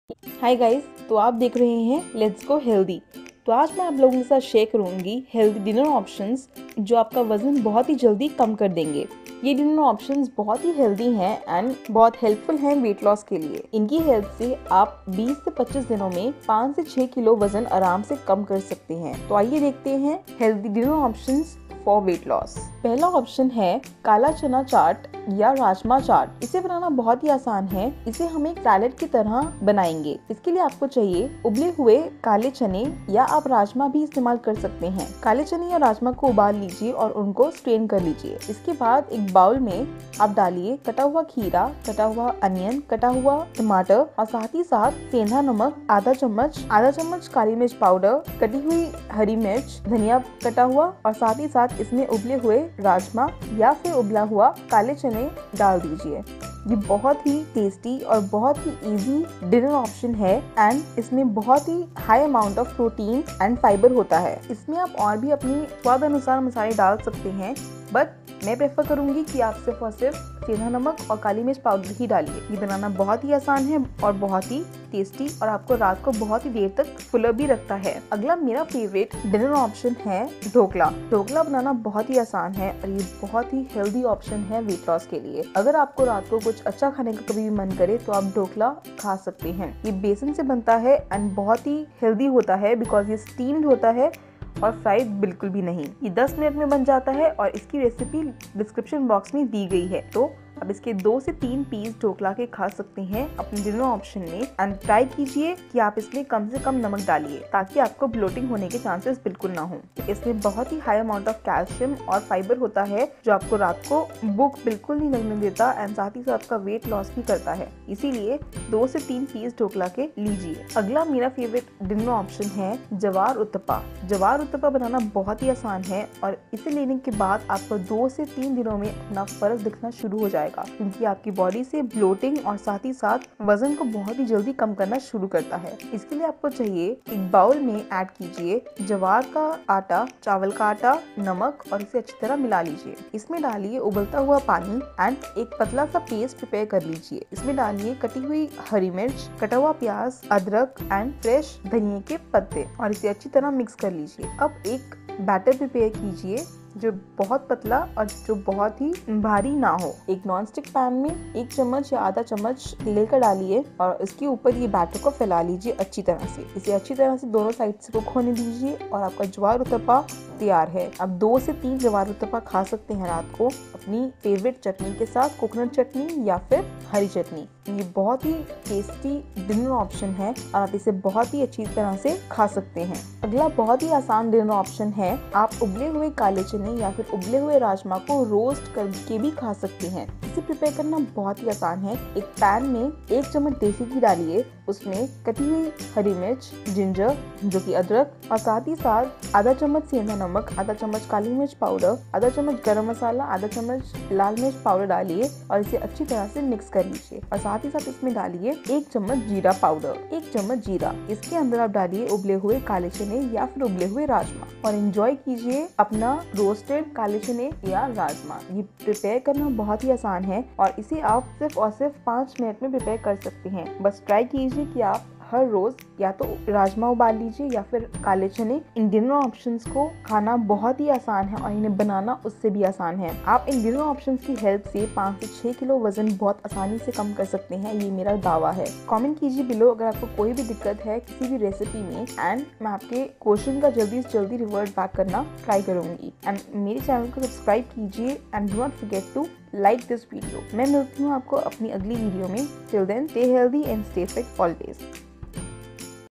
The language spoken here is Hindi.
हाय गाइस, तो आप देख रहे हैं लेट्स गो हेल्दी। तो आज मैं आप लोगों के साथ शेयर करूंगी हेल्दी डिनर ऑप्शंस जो आपका वजन बहुत ही जल्दी कम कर देंगे। ये डिनर ऑप्शंस बहुत ही हेल्दी हैं एंड बहुत हेल्पफुल हैं वेट लॉस के लिए। इनकी हेल्प से आप 20 से 25 दिनों में 5 से 6 किलो वजन आराम से कम कर सकते हैं। तो आइए देखते हैं healthy dinner options for weight loss. पहला ऑप्शन है काला चना चाट या राजमा चाट। इसे बनाना बहुत ही आसान है। इसे हम एक सैलेड की तरह बनाएंगे। इसके लिए आपको चाहिए उबले हुए काले चने या आप राजमा भी इस्तेमाल कर सकते हैं। काले चने या राजमा को उबाल लीजिए और उनको स्ट्रेन कर लीजिए। इसके बाद एक बाउल में आप डालिए कटा हुआ खीरा, कटा हुआ अनियन, कटा हुआ टमाटर और साथ ही साथ सेंधा नमक आधा चम्मच काली मिर्च पाउडर, कटी हुई हरी मिर्च, धनिया कटा हुआ और साथ ही साथ इसमें उबले हुए राजमा या फिर उबला हुआ काले चने डाल दीजिए। ये बहुत ही टेस्टी और बहुत ही इजी डिनर ऑप्शन है एंड इसमें बहुत ही high amount of protein and fibre होता है। इसमें आप और भी अपनी स्वाद अनुसार मसाले डाल सकते हैं, बट मैं प्रेफर करूंगी कि आप सिर्फ और सिर्फ सेंधा नमक और काली मिर्च पाउडर ही डालिए। ये बनाना बहुत ही आसान है और बहुत ही टेस्टी और आपको रात को बहुत ही देर तक फुलर भी रखता है। अगला मेरा फेवरेट डिनर ऑप्शन है ढोकला। ढोकला बनाना बहुत ही आसान है और ये बहुत ही हेल्दी ऑप्शन है वेट लॉस के लिए। अगर आपको रात को कुछ अच्छा खाने का कभी भी मन करे तो आप ढोकला खा सकते हैं। ये बेसन से बनता है एंड बहुत ही हेल्दी होता है बिकॉज ये स्टीम्ड होता है और फ्राइड बिल्कुल भी नहीं। ये 10 मिनट में बन जाता है और इसकी रेसिपी डिस्क्रिप्शन बॉक्स में दी गई है। तो अब इसके 2 से 3 पीस ढोकला के खा सकते हैं अपने डिनर ऑप्शन में एंड ट्राई कीजिए कि आप इसमें कम से कम नमक डालिए ताकि आपको ब्लोटिंग होने के चांसेस बिल्कुल ना हो। इसमें बहुत ही हाई अमाउंट ऑफ कैल्शियम और फाइबर होता है जो आपको रात को भूख बिल्कुल नहीं लगने देता एंड साथ ही साथ आपका वेट लॉस भी करता है। इसीलिए 2 से 3 पीस ढोकला के लीजिए। अगला मेरा फेवरेट डिनर ऑप्शन है जवार उत्तपा। जवार उत्तपा बनाना बहुत ही आसान है और इसे लेने के बाद आपको 2 से 3 दिनों में अपना फर्क दिखना शुरू हो जाएगा क्योंकि आपकी बॉडी से ब्लोटिंग और साथ ही साथ वजन को बहुत ही जल्दी कम करना शुरू करता है। इसके लिए आपको चाहिए एक बाउल में ऐड कीजिए जवार का आटा, चावल का आटा, नमक और इसे अच्छी तरह मिला लीजिए। इसमें डालिए उबलता हुआ पानी एंड एक पतला सा पेस्ट प्रिपेयर कर लीजिए। इसमें डालिए कटी हुई हरी मिर्च, कटा हुआ प्याज, अदरक एंड फ्रेश धनिया के पत्ते और इसे अच्छी तरह मिक्स कर लीजिए। अब एक बैटर प्रिपेयर कीजिए जो बहुत पतला और जो बहुत ही भारी ना हो। एक नॉन स्टिक पैन में 1 चम्मच या आधा चम्मच लेकर डालिए और इसके ऊपर ये बैटर को फैला लीजिए अच्छी तरह से। इसे अच्छी तरह से दोनों साइड से कुक होने दीजिए और आपका ज्वार उत्तपा तैयार है। अब 2 से 3 ज्वार उत्तपा खा सकते हैं रात को अपनी फेवरेट चटनी के साथ, कोकोनट चटनी या फिर हरी चटनी। ये बहुत ही टेस्टी डिनर ऑप्शन है और आप इसे बहुत ही अच्छी तरह से खा सकते हैं। अगला बहुत ही आसान डिनर ऑप्शन है, आप उबले हुए काले चने या फिर उबले हुए राजमा को रोस्ट करके भी खा सकते हैं। इसे प्रिपेयर करना बहुत ही आसान है। एक पैन में 1 चम्मच देसी घी डालिए, उसमें कटी हुई हरी मिर्च, जिंजर जो कि अदरक और साथ ही साथ आधा चम्मच सेंधा नमक, आधा चम्मच काली मिर्च पाउडर, आधा चम्मच गरम मसाला, आधा चम्मच लाल मिर्च पाउडर डालिए और इसे अच्छी तरह से मिक्स कर लीजिए। और साथ ही साथ इसमें डालिए 1 चम्मच जीरा पाउडर, 1 चम्मच जीरा। इसके अंदर आप डालिए उबले हुए काले चने या फिर उबले हुए राजमा और एंजॉय कीजिए अपना रोस्टेड काले चने या राजमा। ये प्रिपेयर करना बहुत ही आसान है और इसे आप सिर्फ और सिर्फ 5 मिनट में प्रिपेयर कर सकते हैं। बस ट्राई कीजिए कि आप हर रोज या तो राजमा उबाल लीजिए या फिर काले चने। इन डिनर ऑप्शंस को खाना बहुत ही आसान है और इन्हें बनाना उससे भी आसान है। आप इन डिनर ऑप्शंस की हेल्प से 5 से 6 किलो वजन बहुत आसानी से कम कर सकते हैं, ये मेरा दावा है। कमेंट कीजिए बिलो अगर आपको कोई भी दिक्कत है किसी भी रेसिपी में एंड मैं आपके क्वेश्चन का जल्दी से जल्दी रिवर्ट बैक करना ट्राई करूंगी। एंड मेरे चैनल को सब्सक्राइब कीजिए and do not forget to like this video. मैं मिलती हूँ आपको अपनी अगली वीडियो में। Till then stay healthy and stay fit always.